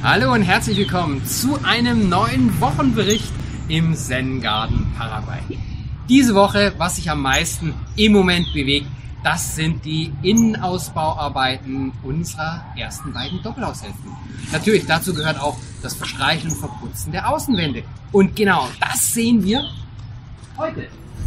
Hallo und herzlich willkommen zu einem neuen Wochenbericht im Zen-Garten Paraguay. Diese Woche, was sich am meisten im Moment bewegt, das sind die Innenausbauarbeiten unserer ersten beiden Doppelhaushälften. Natürlich, dazu gehört auch das Verstreichen und Verputzen der Außenwände. Und genau das sehen wir heute.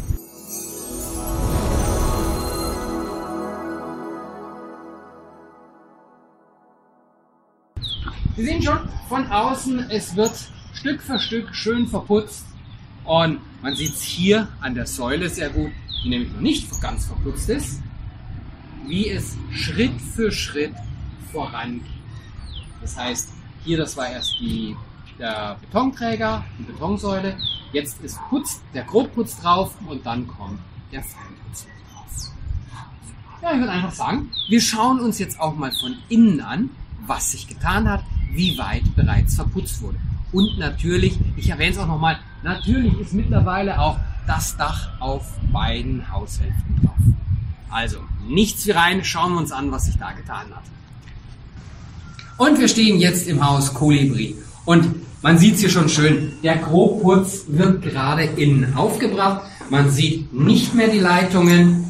Wir sehen schon von außen, es wird Stück für Stück schön verputzt und man sieht es hier an der Säule sehr gut, die nämlich noch nicht ganz verputzt ist, wie es Schritt für Schritt vorangeht. Das heißt, hier das war erst der Betonträger, die Betonsäule, jetzt ist der Grobputz drauf und dann kommt der Feinputz drauf. Ja, ich würde einfach sagen, wir schauen uns jetzt auch mal von innen an, was sich getan hat, wie weit bereits verputzt wurde. Und natürlich, ich erwähne es auch nochmal, natürlich ist mittlerweile auch das Dach auf beiden Haushälften drauf. Also nichts wie rein, schauen wir uns an, was sich da getan hat. Und wir stehen jetzt im Haus Kolibri. Und man sieht es hier schon schön, der Grobputz wird gerade innen aufgebracht. Man sieht nicht mehr die Leitungen.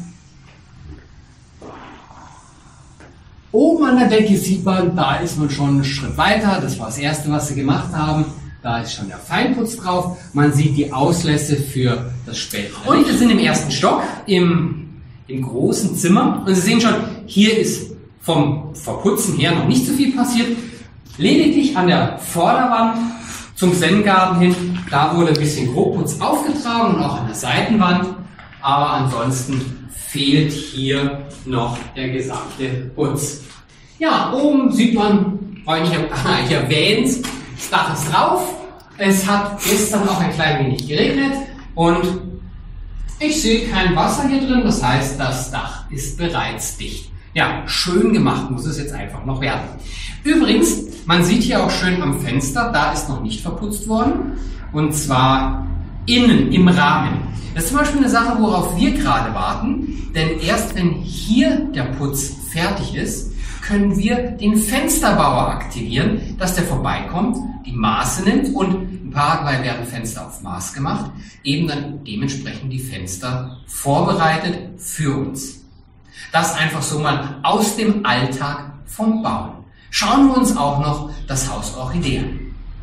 Oben an der Decke sieht man, da ist man schon einen Schritt weiter. Das war das erste, was sie gemacht haben. Da ist schon der Feinputz drauf. Man sieht die Auslässe für das spätere. Und wir sind im ersten Stock, im großen Zimmer. Und Sie sehen schon, hier ist vom Verputzen her noch nicht so viel passiert. Lediglich an der Vorderwand zum Zen-Garten hin, da wurde ein bisschen Grobputz aufgetragen und auch an der Seitenwand. Aber ansonsten fehlt hier noch der gesamte Putz. Ja, oben sieht man, ich erwähnt, das Dach ist drauf. Es hat gestern auch ein klein wenig geregnet und ich sehe kein Wasser hier drin, das heißt, das Dach ist bereits dicht. Ja, schön gemacht muss es jetzt einfach noch werden. Übrigens, man sieht hier auch schön am Fenster, da ist noch nicht verputzt worden und zwar innen im Rahmen. Das ist zum Beispiel eine Sache, worauf wir gerade warten, denn erst wenn hier der Putz fertig ist, können wir den Fensterbauer aktivieren, dass der vorbeikommt, die Maße nimmt und in Paraguay werden Fenster auf Maß gemacht, eben dann dementsprechend die Fenster vorbereitet für uns. Das einfach so mal aus dem Alltag vom Bauen. Schauen wir uns auch noch das Haus Orchidee an.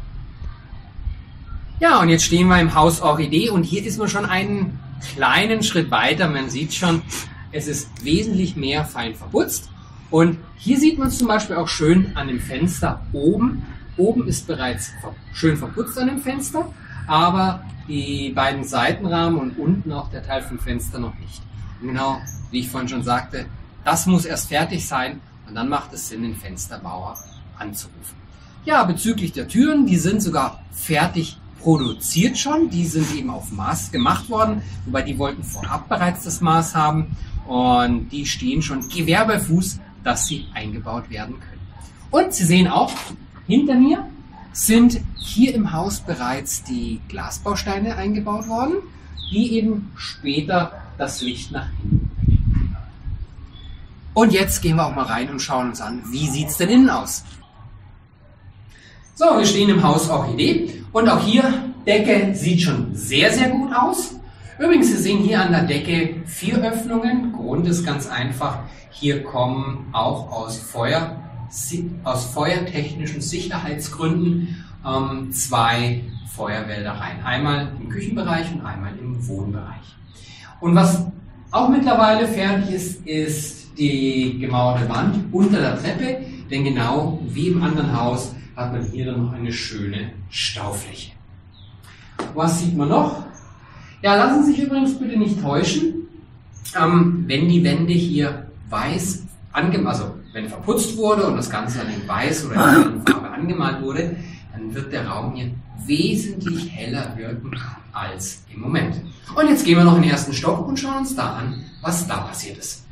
Ja, und jetzt stehen wir im Haus Orchidee und hier ist man schon einen kleinen Schritt weiter. Man sieht schon, es ist wesentlich mehr fein verputzt. Und hier sieht man es zum Beispiel auch schön an dem Fenster oben. Oben ist bereits schön verputzt an dem Fenster, aber die beiden Seitenrahmen und unten auch der Teil vom Fenster noch nicht. Und genau, wie ich vorhin schon sagte, das muss erst fertig sein und dann macht es Sinn, den Fensterbauer anzurufen. Ja, bezüglich der Türen, die sind sogar fertig produziert schon. Die sind eben auf Maß gemacht worden, wobei die wollten vorab bereits das Maß haben und die stehen schon Gewehr bei Fuß, dass sie eingebaut werden können. Und Sie sehen auch, hinter mir sind hier im Haus bereits die Glasbausteine eingebaut worden, die eben später das Licht nach innen bringen. Und jetzt gehen wir auch mal rein und schauen uns an, wie sieht es denn innen aus. So, wir stehen im Haus Orchidee und auch hier, Decke sieht schon sehr, sehr gut aus. Übrigens, Sie sehen hier an der Decke 4 Öffnungen. Grund ist ganz einfach, hier kommen auch aus feuertechnischen Sicherheitsgründen 2 Feuerwälder rein. Einmal im Küchenbereich und einmal im Wohnbereich. Und was auch mittlerweile fertig ist, ist die gemauerte Wand unter der Treppe, denn genau wie im anderen Haus hat man hier dann noch eine schöne Staufläche. Was sieht man noch? Ja, lassen Sie sich übrigens bitte nicht täuschen, wenn die Wände hier weiß wenn verputzt wurde und das Ganze dann in weiß oder in einer anderen Farbe angemalt wurde, dann wird der Raum hier wesentlich heller wirken als im Moment. Und jetzt gehen wir noch in den ersten Stock und schauen uns da an, was da passiert ist.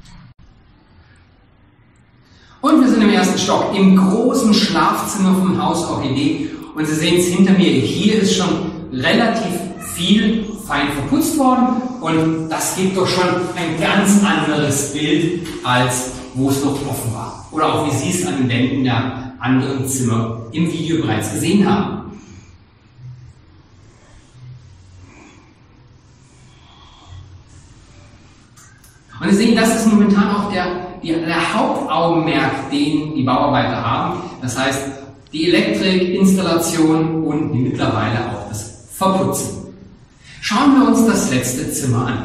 Und wir sind im ersten Stock, im großen Schlafzimmer vom Haus Orchidee. Und Sie sehen es hinter mir, hier ist schon relativ viel fein verputzt worden. Und das gibt doch schon ein ganz anderes Bild als wo es noch offen war. Oder auch wie Sie es an den Wänden der anderen Zimmer im Video bereits gesehen haben. Und deswegen, das ist momentan auch der Hauptaugenmerk, den die Bauarbeiter haben. Das heißt, die Elektrik, Installation und mittlerweile auch das Verputzen. Schauen wir uns das letzte Zimmer an.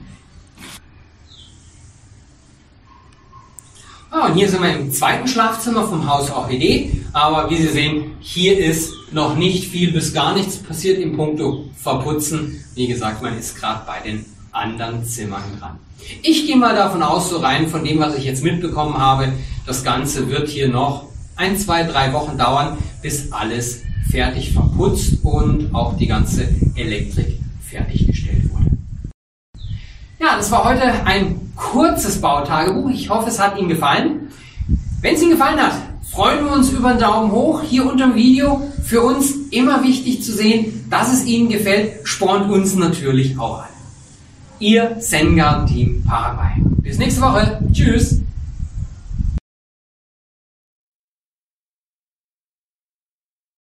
Und hier sind wir im zweiten Schlafzimmer vom Haus Orchidee. Aber wie Sie sehen, hier ist noch nicht viel bis gar nichts passiert im Puncto Verputzen. Wie gesagt, man ist gerade bei den anderen Zimmern dran. Ich gehe mal davon aus, so rein von dem, was ich jetzt mitbekommen habe, das Ganze wird hier noch 1, 2, 3 Wochen dauern, bis alles fertig verputzt und auch die ganze Elektrik fertiggestellt wurde. Ja, das war heute ein kurzes Bautagebuch. Ich hoffe, es hat Ihnen gefallen. Wenn es Ihnen gefallen hat, freuen wir uns über einen Daumen hoch hier unter dem Video. Für uns immer wichtig zu sehen, dass es Ihnen gefällt, spornt uns natürlich auch an. Ihr Zen Garden Team Paraguay. Bis nächste Woche. Tschüss.